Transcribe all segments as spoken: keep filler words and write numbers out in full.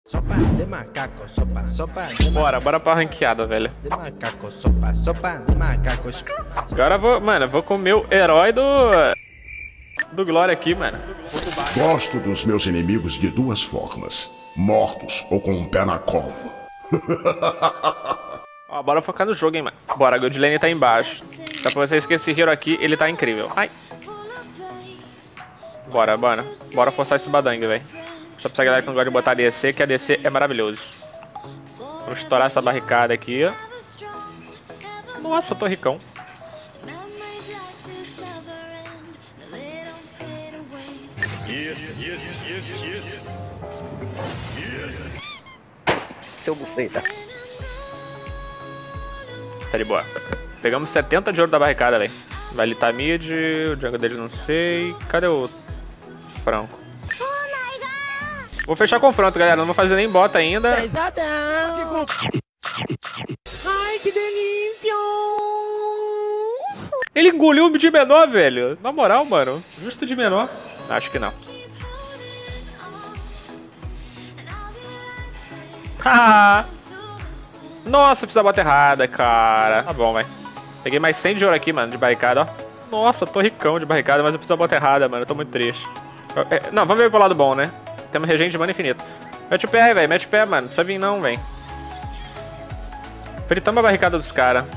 Sopa de macaco, sopa, sopa de Bora, bora pra ranqueada, velho. de macaco, sopa, sopa de macaco. Agora eu vou, mano, eu vou com o meu herói do... Do Glória aqui, mano. Gosto dos meus inimigos de duas formas: mortos ou com um pé na cova. Ó, bora focar no jogo, hein, mano. Bora, a Gold Lane tá embaixo. Só pra vocês que esse hero aqui, ele tá incrível. Ai. Bora, bora. Bora forçar esse badangue, velho. Só pra essa galera que não gosta de botar A D C, que a D C é maravilhoso. Vamos estourar essa barricada aqui. Nossa, tô ricão. Seu buceta. Tá de boa. Pegamos setenta de ouro da barricada, velho. Vai litar mid, o jungle dele não sei. Cadê o Franco? Vou fechar confronto, galera. Não vou fazer nem bota ainda. Pesadão! Ai, que delícia! Ele engoliu o de menor, velho. Na moral, mano. Justo de menor. Acho que não. Haha. Nossa, fiz a bota errada, cara. Tá bom, vai. Peguei mais cem de ouro aqui, mano, de barricada, ó. Nossa, tô ricão de barricada, mas eu fiz a bota errada, mano. Eu tô muito triste. Não, vamos ver pro lado bom, né? Temos regente de mana infinito. Mete o pé aí, velho. Mete o pé, mano. Não precisa vir não, velho. Fritamos a barricada dos caras.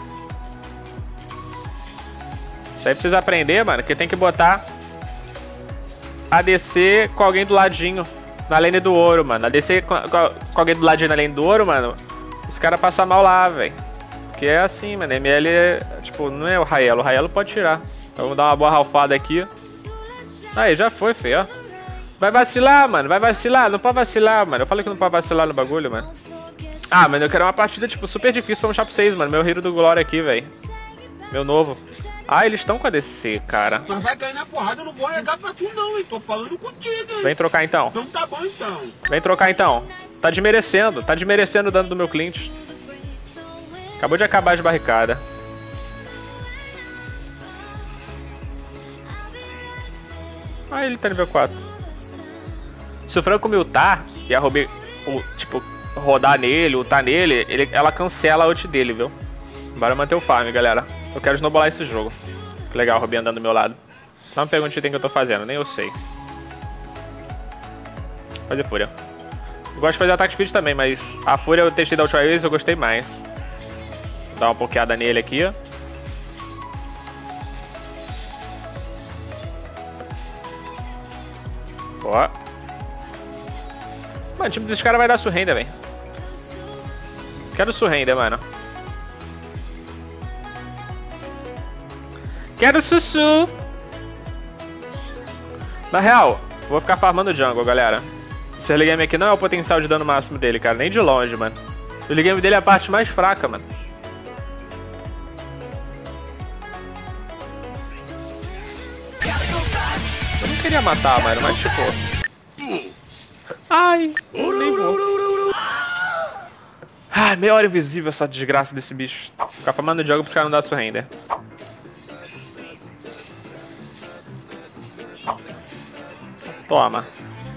Isso aí precisa aprender, mano, que tem que botar A D C com alguém do ladinho. Na lane do ouro, mano. A D C com, com, com alguém do ladinho na lane do ouro, mano. Os caras passam mal lá, velho. Porque é assim, mano. M L é, tipo, não é o Raelo. O Raelo pode tirar. Então, vamos dar uma boa ralfada aqui. Aí, já foi, feio, ó. Vai vacilar, mano. Vai vacilar. Não pode vacilar, mano. Eu falei que não pode vacilar no bagulho, mano. Ah, mano, eu quero uma partida, tipo, super difícil pra mostrar pra vocês, mano. Meu hero do Glória aqui, velho. Meu novo. Ah, eles estão com a D C, cara. Mas vai cair na porrada, eu não vou negar pra tu não, hein? Tô falando contigo, hein? Vem trocar então. Então tá bom, então. Vem trocar então. Tá desmerecendo. Tá desmerecendo o dano do meu cliente. Acabou de acabar de barricada. Ah, ele tá nível quatro. Se o Franco me ultar e a Ruby, tipo, rodar nele, ultar nele, ele, ela cancela a ult dele, viu? Bora manter o farm, galera. Eu quero snowballar esse jogo. Que legal, o Ruby andando do meu lado. Não me pergunte o que eu tô fazendo, nem eu sei. Fazer fúria. Eu gosto de fazer ataque speed também, mas a fúria eu testei da última vez e eu gostei mais. Vou dar uma pokeada nele aqui. Ó. Mano, o time dos caras vai dar surrender, velho. Quero surrender, mano. Quero sussu. Na real, vou ficar farmando jungle, galera. Esse early game aqui não é o potencial de dano máximo dele, cara. Nem de longe, mano. O early game dele é a parte mais fraca, mano. Eu não queria matar, mano, mas tipo... Ai, nem vou. Ai, meia hora invisível essa desgraça desse bicho. Ficar farmando jungle pros caras não dar surrender. Toma.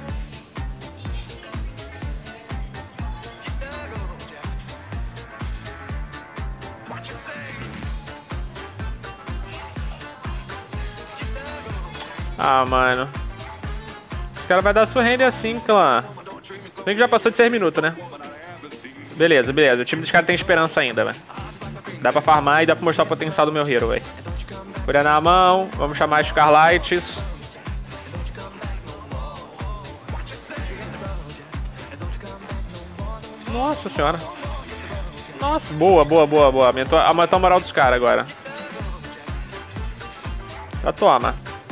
Ah, mano. Esse cara vai dar surrender assim, clã. Bem que já passou de seis minutos, né? Beleza, beleza. O time dos caras tem esperança ainda, velho. Dá pra farmar e dá pra mostrar o potencial do meu hero, velho. Fúria na mão. Vamos chamar as Scarlights. Nossa senhora. Nossa, boa, boa, boa, boa. Aumentou, aumentou a moral dos caras agora. Já toma.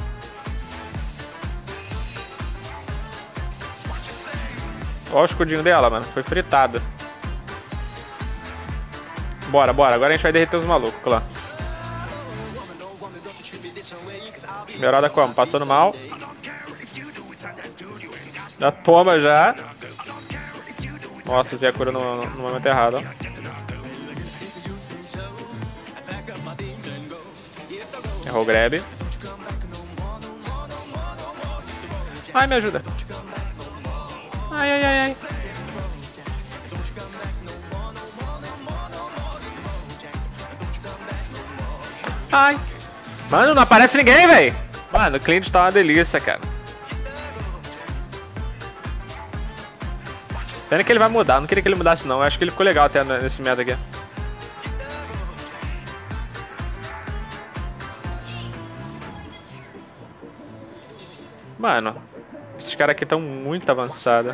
Olha o escudinho dela, mano. Foi fritado. Bora, bora. Agora a gente vai derreter os malucos, clã. Melhorada como? Passando mal. Já toma, já. Nossa, usei a cura no, no momento errado, ó. Errou o grab. Ai, me ajuda. Ai, ai, ai, ai. Ai. Mano, não aparece ninguém, velho. Mano, o cliente tá uma delícia, cara. Pena que ele vai mudar. Não queria que ele mudasse, não. Eu acho que ele ficou legal até nesse meta aqui. Mano, esses caras aqui estão muito avançados.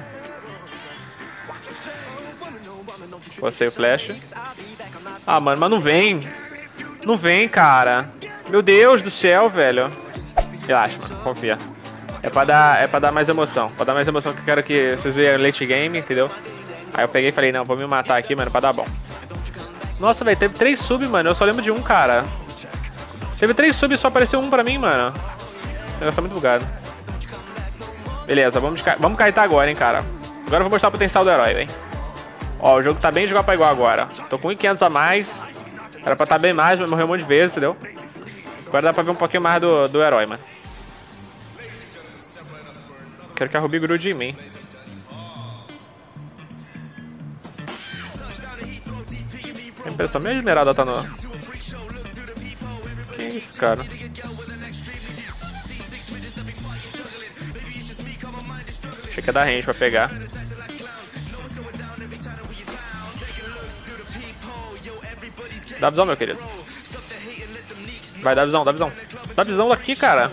Postei o flash. Ah, mano, mas não vem. Não vem, cara. Meu Deus do céu, velho. Relaxa, mano. Confia. É pra dar, é pra dar mais emoção. Pra dar mais emoção que eu quero que vocês vejam late game, entendeu? Aí eu peguei e falei, não, vou me matar aqui, mano, pra dar bom. Nossa, velho, teve três subs, mano. Eu só lembro de um, cara. Teve três subs e só apareceu um pra mim, mano. Esse negócio tá muito bugado. Beleza, vamos, vamos kaitar agora, hein, cara. Agora eu vou mostrar o potencial do herói, velho. Ó, o jogo tá bem de igual pra igual agora. Tô com mil e quinhentos a mais. Era pra estar bem mais, mas morreu um monte de vezes, entendeu? Agora dá pra ver um pouquinho mais do, do herói, mano. Quero que a Ruby grude em mim. Tem impressão, minha esmeralda tá no... Que isso, cara? Achei que ia dar range pra pegar. Dá visão, meu querido. Vai, dá visão, dá visão. Dá visão daqui, cara.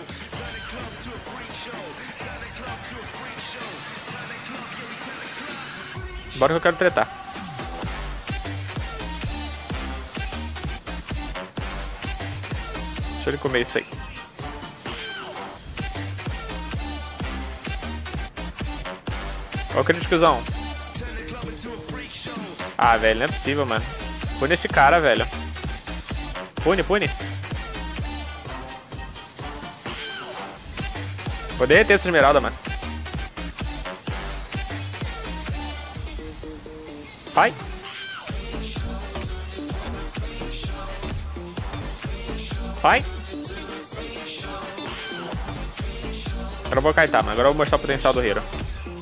Bora que eu quero tretar. Deixa ele comer isso aí. Olha o criticozão. Ah, velho, não é possível, mano. Pune esse cara, velho. Pune, pune. Vou derreter essa esmeralda, mano. Vai. Vai. Agora eu vou kaitar, mano. Agora eu vou mostrar o potencial do Hero.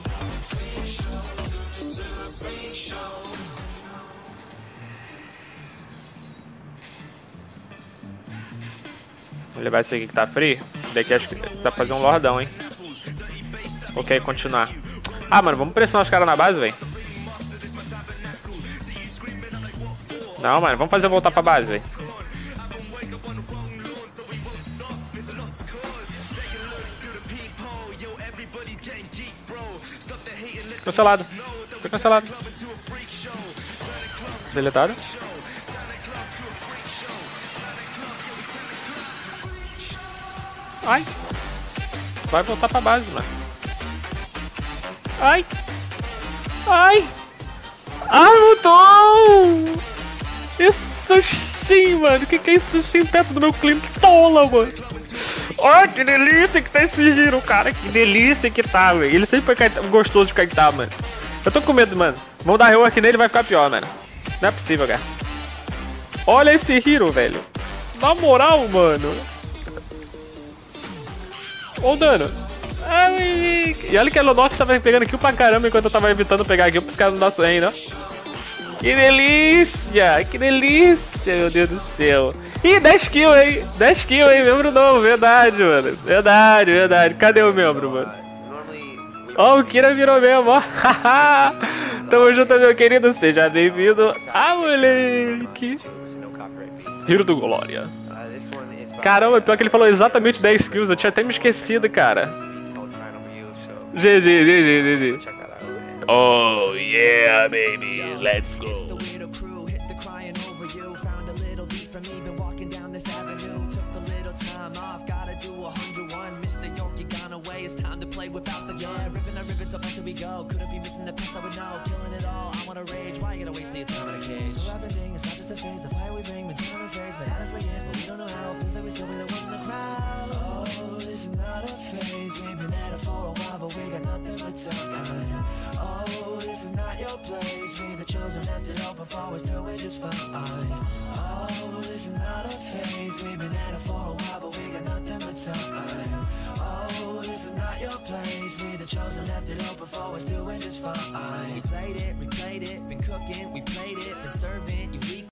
Vou levar esse aqui que tá free. Daqui acho que dá pra fazer um lordão, hein. Ok, continuar. Ah, mano, vamos pressionar os caras na base, velho. Não, mano, vamos fazer voltar pra base, velho. Cancelado. Foi cancelado. Deletado. Ai. Vai voltar pra base, mano. Ai. Ai. Ai, mudou. Isso sim, mano. O que que é isso sim perto do meu cliente? Tola, mano. Olha que delícia que tá esse Hero, cara. Que delícia que tá, velho. Ele sempre foi gostoso de kaitar, mano. Eu tô com medo, mano. Vamos dar rework nele e vai ficar pior, mano. Não é possível, cara. Olha esse Hero, velho. Na moral, mano. Olha o dano. Ai, e olha que a Lonox tava pegando kill pra caramba enquanto eu tava evitando pegar kill pros caras não dar swing ainda. Que delícia! Que delícia, meu Deus do céu. Ih, dez kills, hein? dez kills, hein? Membro novo, verdade, mano. Verdade, verdade. Cadê o membro, mano? Ó, oh, o Kira virou mesmo, ó. Tamo junto, meu querido. Seja bem-vindo. Ah, moleque. Hero do Glória. Caramba, pior que ele falou exatamente dez kills. Eu tinha até me esquecido, cara. G G, G G, G G. Oh, yeah, baby. Let's go. We go, couldn't be missing the past I would know, killing it all, I wanna rage, why you gotta waste the time in a cage? So everything, it's not just a phase, the fire we bring, been turning our phase, been at it for years, but we don't know how, feels like we still be the ones in the crowd. Oh, this is not a phase, we've been at it for a while, but we got nothing but time. Oh, this is not your place, we the chosen, left it open for us, do it just fine. Oh, this is not a phase, we've been at it for a while, but we got nothing but time. Oh, this is not your place, we the chosen, left it open for us, doing just fine. We played it, replayed it, been cooking, we played it.